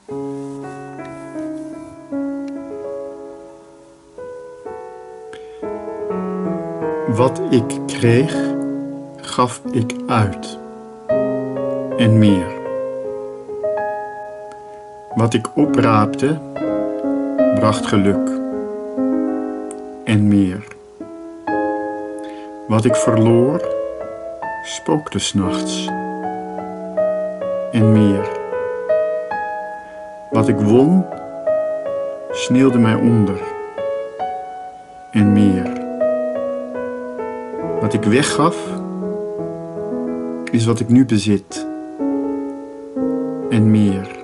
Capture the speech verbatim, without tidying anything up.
Wat ik kreeg, gaf ik uit. En meer. Wat ik opraapte, bracht geluk. En meer. Wat ik verloor, spookte 's nachts. En meer. Wat ik won, sneeuwde mij onder. En meer. Wat ik weggaf, is wat ik nu bezit. En meer.